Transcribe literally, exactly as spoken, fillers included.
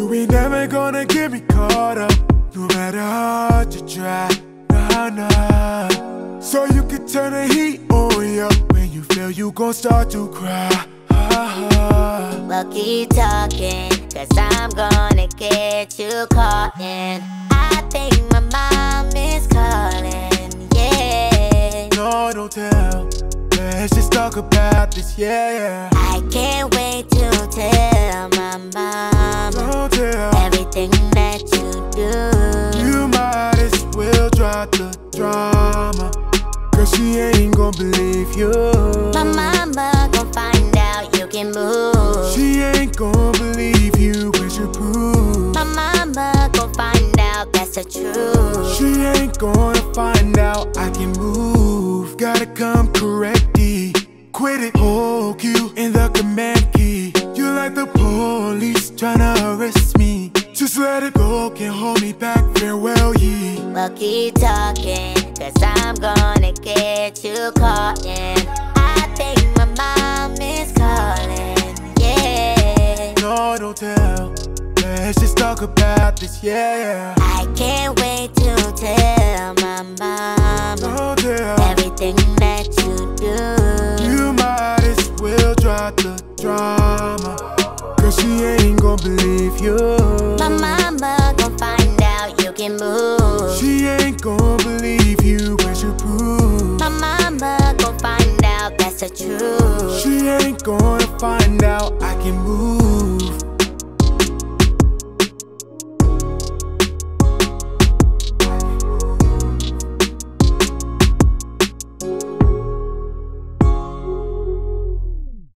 You ain't never gonna get me caught up, no matter how you try, nah, nah. So you can turn the heat on you when you feel you gon' start to cry. Well, keep talking, cause I'm gonna get you caught in. I think my mom is calling, yeah. No, don't tell, let's just talk about this, yeah. I can't wait to tell my mama Don't tell everything that you do. You might as well drop the drama, cause she ain't gon' believe you. My mama gon' find out you can move. She ain't gon' believe you, where's your proof? My mama gon' find out that's the truth. She ain't gonna find out I can move. Gotta come correctly, quit it, hold you in the command key. You like the police tryna arrest me. Just let it go, can't hold me back, farewell ye. Well, keep talking, cause I'm gonna get you caught in. I think my mom is calling, yeah. No, don't tell, let's just talk about this, yeah. I can't wait to tell my mama Don't tell everything that you do. You might as well drop the drama, cause she ain't gon' believe you. My mama gon' find out you can move. She ain't gon' believe you, where's your proof? My mama gon' find out that's the truth. She ain't gonna find out I can move.